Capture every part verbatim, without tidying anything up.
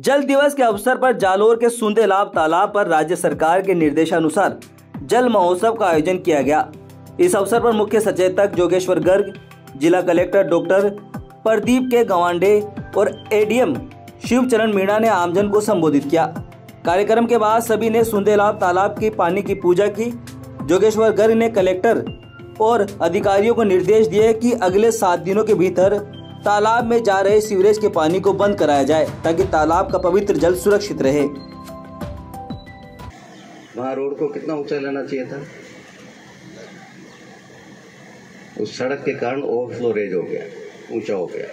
जल दिवस के अवसर पर जालोर के सुंदेलाब तालाब पर राज्य सरकार के निर्देशानुसार जल महोत्सव का आयोजन किया गया। इस अवसर पर मुख्य सचेतक जोगेश्वर गर्ग, जिला कलेक्टर डॉक्टर प्रदीप के गवांडे और एडीएम शिवचरण मीणा ने आमजन को संबोधित किया। कार्यक्रम के बाद सभी ने सुंदेलाब तालाब की पानी की पूजा की। जोगेश्वर गर्ग ने कलेक्टर और अधिकारियों को निर्देश दिए कि अगले सात दिनों के भीतर तालाब में जा रहे सीवरेज के पानी को बंद कराया जाए ताकि तालाब का पवित्र जल सुरक्षित रहे। वहाँ रोड को कितना ऊंचा लेना चाहिए था, उस सड़क के कारण ओवरफ्लो रेज हो गया, ऊंचा हो गया,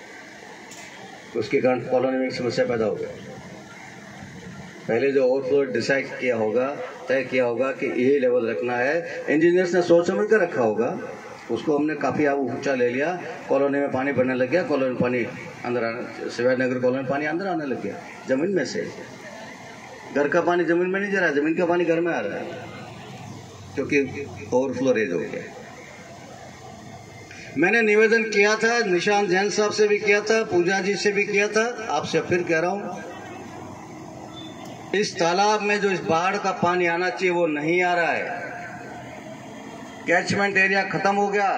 उसके कारण कॉलोनी में एक समस्या पैदा हो गया। पहले जो ओवरफ्लो डिसाइड किया होगा, तय किया होगा कि ये लेवल रखना है, इंजीनियर्स ने सोच समझ कर रखा होगा, उसको हमने काफ़ी अब ऊंचा ले लिया। कॉलोनी में पानी भरने लग गया, कॉलोनी में पानी अंदर आने, शिवाजी नगर कॉलोनी में पानी अंदर आने लग गया, जमीन में से। घर का पानी जमीन में नहीं जा रहा है, जमीन का पानी घर में आ रहा है क्योंकि ओवरफ्लो रेज हो गया। मैंने निवेदन किया था, निशांत जैन साहब से भी किया था, पूजा जी से भी किया था, आपसे फिर कह रहा हूं, इस तालाब में जो इस बाढ़ का पानी आना चाहिए वो नहीं आ रहा है। कैचमेंट एरिया खत्म हो गया।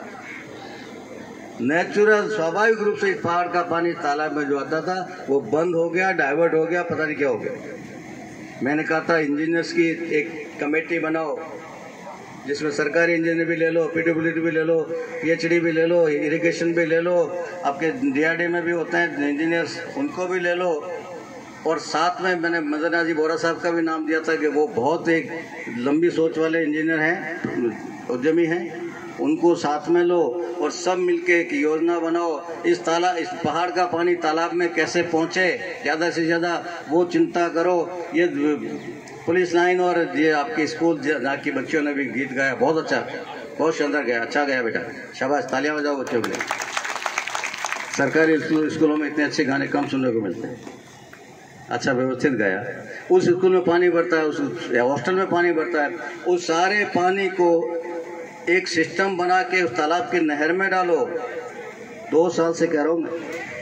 नेचुरल स्वाभाविक रूप से इस पहाड़ का पानी तालाब में जो आता था वो बंद हो गया, डाइवर्ट हो गया, पता नहीं क्या हो गया। मैंने कहा था इंजीनियर्स की एक कमेटी बनाओ जिसमें सरकारी इंजीनियर भी ले लो, पीडब्ल्यूडी भी ले लो, पीएचडी भी ले लो, इरिगेशन भी ले लो, आपके डीआरडी में भी होते हैं इंजीनियर्स, उनको भी ले लो। और साथ में मैंने मदनाजी बोरा साहब का भी नाम दिया था कि वो बहुत एक लंबी सोच वाले इंजीनियर हैं, उद्यमी हैं, उनको साथ में लो और सब मिलके एक योजना बनाओ। इस तालाब इस पहाड़ का पानी तालाब में कैसे पहुंचे, ज़्यादा से ज़्यादा वो चिंता करो। ये पुलिस लाइन और ये आपके स्कूल जहाँ की बच्चियों ने भी गीत गाया, बहुत अच्छा, बहुत शानदार गया, अच्छा गया बेटा, शाबाश, तालियां बजाओ बच्चों के लिए। सरकारी स्कूलों में इतने अच्छे गाने कम सुनने को मिलते हैं। अच्छा व्यवस्थित गया। उस स्कूल में पानी भरता है, उस हॉस्टल में पानी भरता है, उस सारे पानी को एक सिस्टम बना के उस तालाब की नहर में डालो। दो साल से कह रहा हूँ मैं,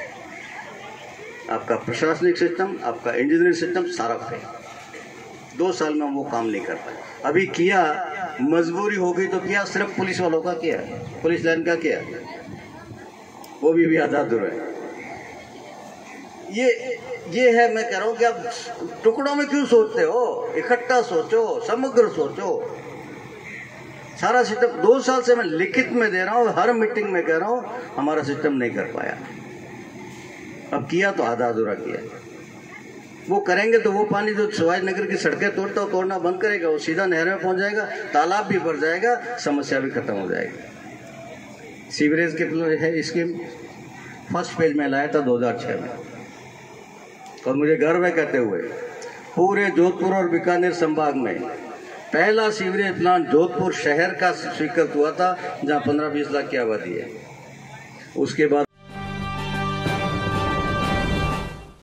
आपका प्रशासनिक सिस्टम, आपका इंजीनियरिंग सिस्टम सारा फेल। दो साल में हम वो काम नहीं कर पाए। अभी किया, मजबूरी हो गई तो किया, सिर्फ पुलिस वालों का किया, पुलिस लाइन का किया, वो भी, भी आधा अधूरा है। ये ये है, मैं कह रहा हूँ कि आप टुकड़ों में क्यों सोचते हो, इकट्ठा सोचो, समग्र सोचो। सारा सिस्टम दो साल से मैं लिखित में दे रहा हूँ, हर मीटिंग में कह रहा हूँ, हमारा सिस्टम नहीं कर पाया। अब किया तो आधा अधूरा किया। वो करेंगे तो वो पानी जो शिवाजी नगर की सड़कें तोड़ता हो तोड़ना बंद करेगा, वो सीधा नहर में पहुंच जाएगा, तालाब भी भर जाएगा, समस्या भी खत्म हो जाएगी। सीवरेज के है स्कीम फर्स्ट पेज में लाया था दो हजार छह में, और मुझे गर्व है कहते हुए पूरे जोधपुर और बीकानेर संभाग में पहला सीवरेज प्लांट जोधपुर शहर का स्वीकृत हुआ था, जहां पंद्रह बीस लाख की आबादी है। उसके बाद